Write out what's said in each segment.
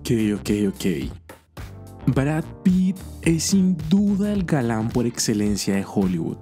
Ok. Brad Pitt es sin duda el galán por excelencia de Hollywood.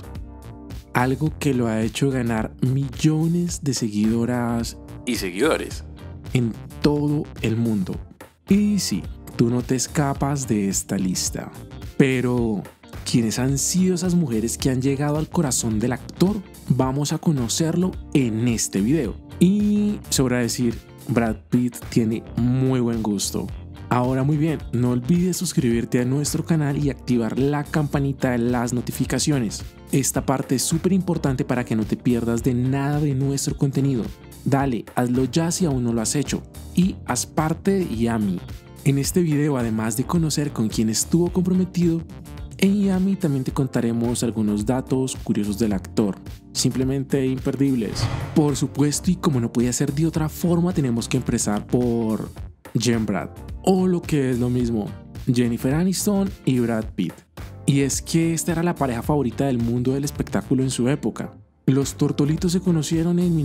Algo que lo ha hecho ganar millones de seguidoras y seguidores en todo el mundo. Y sí, tú no te escapas de esta lista. Pero, ¿quiénes han sido esas mujeres que han llegado al corazón del actor? Vamos a conocerlo en este video. Y sobra decir, Brad Pitt tiene muy buen gusto. Ahora muy bien, no olvides suscribirte a nuestro canal y activar la campanita de las notificaciones. Esta parte es súper importante para que no te pierdas de nada de nuestro contenido. Dale, hazlo ya si aún no lo has hecho. Y haz parte de Yami. En este video, además de conocer con quién estuvo comprometido, en Yami también te contaremos algunos datos curiosos del actor, simplemente imperdibles. Por supuesto, y como no podía ser de otra forma, tenemos que empezar por Jen Brad, o lo que es lo mismo, Jennifer Aniston y Brad Pitt. Y es que esta era la pareja favorita del mundo del espectáculo en su época. Los tortolitos se conocieron en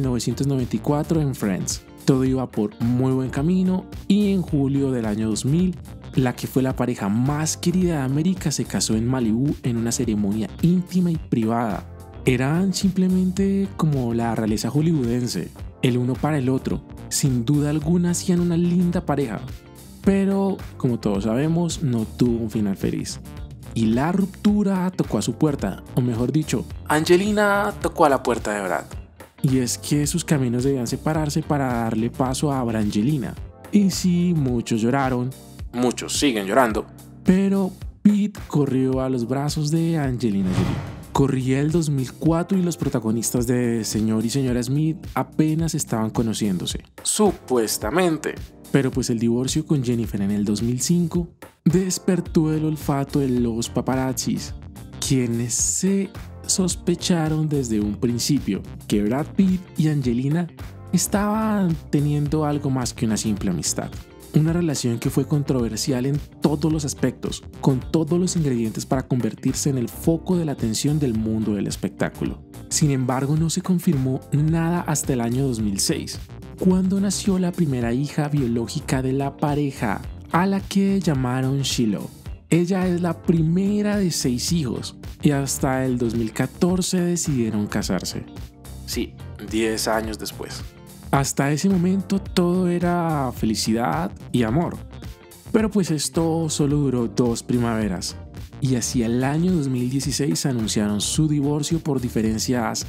1994 en Friends. Todo iba por muy buen camino y en julio del año 2000, la que fue la pareja más querida de América se casó en Malibú en una ceremonia íntima y privada. Eran simplemente como la realeza hollywoodense, el uno para el otro. Sin duda alguna hacían una linda pareja, pero como todos sabemos no tuvo un final feliz. Y la ruptura tocó a su puerta, o mejor dicho, Angelina tocó a la puerta de Brad. Y es que sus caminos debían separarse para darle paso a Brangelina. Y sí, muchos lloraron, muchos siguen llorando, pero Pitt corrió a los brazos de Angelina Jolie. Corría el 2004 y los protagonistas de Señor y Señora Smith apenas estaban conociéndose, supuestamente. Pero pues el divorcio con Jennifer en el 2005 despertó el olfato de los paparazzis, quienes se sospecharon desde un principio que Brad Pitt y Angelina estaban teniendo algo más que una simple amistad. Una relación que fue controversial en todos los aspectos, con todos los ingredientes para convertirse en el foco de la atención del mundo del espectáculo. Sin embargo, no se confirmó nada hasta el año 2006, cuando nació la primera hija biológica de la pareja, a la que llamaron Shiloh. Ella es la primera de 6 hijos y hasta el 2014 decidieron casarse. Sí, 10 años después. Hasta ese momento todo era felicidad y amor. Pero pues esto solo duró 2 primaveras. Y hacia el año 2016 anunciaron su divorcio por diferencias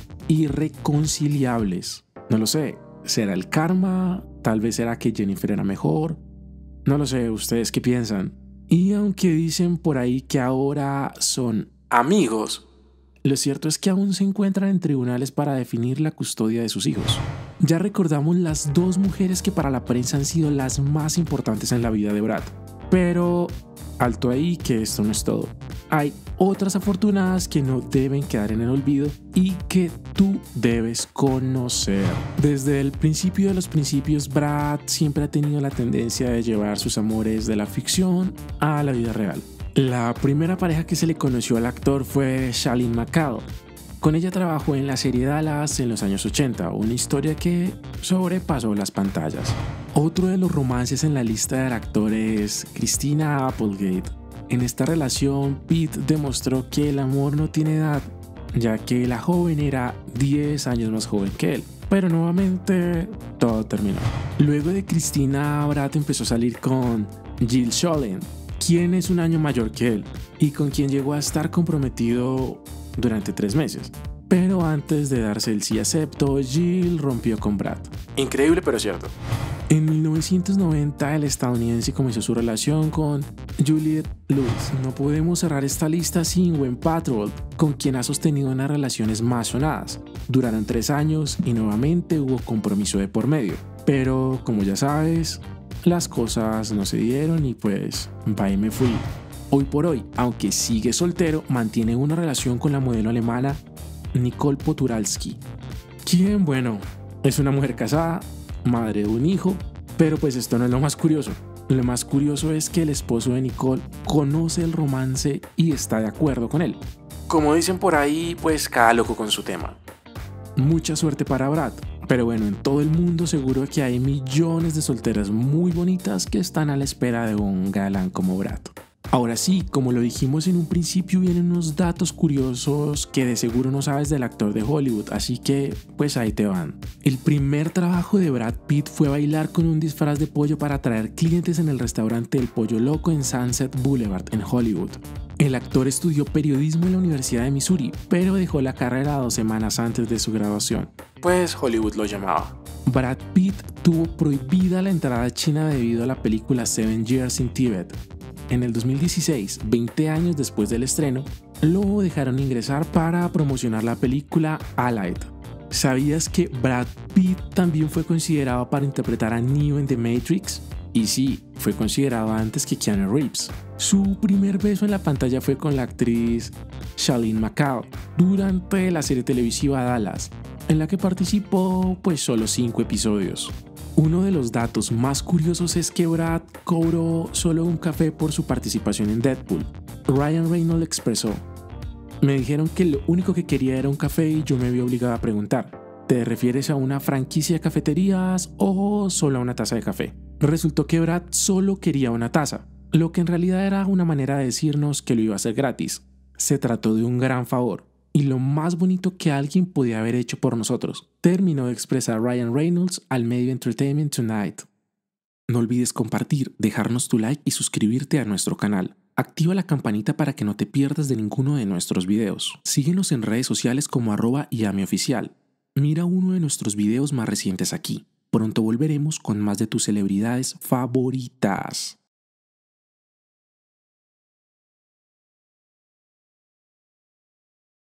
irreconciliables. No lo sé, ¿será el karma? Tal vez será que Jennifer era mejor. No lo sé, ¿ustedes qué piensan? Y aunque dicen por ahí que ahora son amigos, lo cierto es que aún se encuentran en tribunales para definir la custodia de sus hijos. Ya recordamos las 2 mujeres que para la prensa han sido las más importantes en la vida de Brad. Pero alto ahí, que esto no es todo. Hay otras afortunadas que no deben quedar en el olvido y que tú debes conocer. Desde el principio de los principios, Brad siempre ha tenido la tendencia de llevar sus amores de la ficción a la vida real. La primera pareja que se le conoció al actor fue Shailene McCall. Con ella trabajó en la serie Dallas en los años 80, una historia que sobrepasó las pantallas. Otro de los romances en la lista del actor es Christina Applegate. En esta relación, Pitt demostró que el amor no tiene edad, ya que la joven era 10 años más joven que él. Pero nuevamente todo terminó. Luego de Christina, Brad empezó a salir con Jill Schoelen, quien es un año mayor que él y con quien llegó a estar comprometido durante 3 meses. Pero antes de darse el sí acepto, Jill rompió con Brad. Increíble pero cierto. En 1990 el estadounidense comenzó su relación con Juliette Lewis. No podemos cerrar esta lista sin Gwen Patrol, con quien ha sostenido unas relaciones más sonadas. Duraron 3 años y nuevamente hubo compromiso de por medio. Pero como ya sabes, las cosas no se dieron y pues bye me fui. Hoy por hoy, aunque sigue soltero, mantiene una relación con la modelo alemana Nicole Poturalski, quien, bueno, es una mujer casada, madre de un hijo, pero pues esto no es lo más curioso. Lo más curioso es que el esposo de Nicole conoce el romance y está de acuerdo con él. Como dicen por ahí, pues cada loco con su tema. Mucha suerte para Brad. Pero bueno, en todo el mundo seguro que hay millones de solteras muy bonitas que están a la espera de un galán como Brad. Ahora sí, como lo dijimos en un principio, vienen unos datos curiosos que de seguro no sabes del actor de Hollywood, así que pues ahí te van. El primer trabajo de Brad Pitt fue bailar con un disfraz de pollo para atraer clientes en el restaurante El Pollo Loco en Sunset Boulevard, en Hollywood. El actor estudió periodismo en la Universidad de Missouri, pero dejó la carrera 2 semanas antes de su graduación, pues Hollywood lo llamaba. Brad Pitt tuvo prohibida la entrada a China debido a la película 7 Years in Tibet. En el 2016, 20 años después del estreno, lo dejaron ingresar para promocionar la película Allied. ¿Sabías que Brad Pitt también fue considerado para interpretar a Neo en The Matrix? Y sí, fue considerado antes que Keanu Reeves. Su primer beso en la pantalla fue con la actriz Shailene McCall durante la serie televisiva Dallas, en la que participó pues solo 5 episodios. Uno de los datos más curiosos es que Brad cobró solo un café por su participación en Deadpool. Ryan Reynolds expresó: "Me dijeron que lo único que quería era un café y yo me vi obligado a preguntar, ¿te refieres a una franquicia de cafeterías o solo a una taza de café?". Resultó que Brad solo quería una taza, lo que en realidad era una manera de decirnos que lo iba a hacer gratis. Se trató de un gran favor y lo más bonito que alguien podía haber hecho por nosotros, terminó de expresar Ryan Reynolds al medio Entertainment Tonight. No olvides compartir, dejarnos tu like y suscribirte a nuestro canal. Activa la campanita para que no te pierdas de ninguno de nuestros videos. Síguenos en redes sociales como @YamiOficial. Mira uno de nuestros videos más recientes aquí. Pronto volveremos con más de tus celebridades favoritas.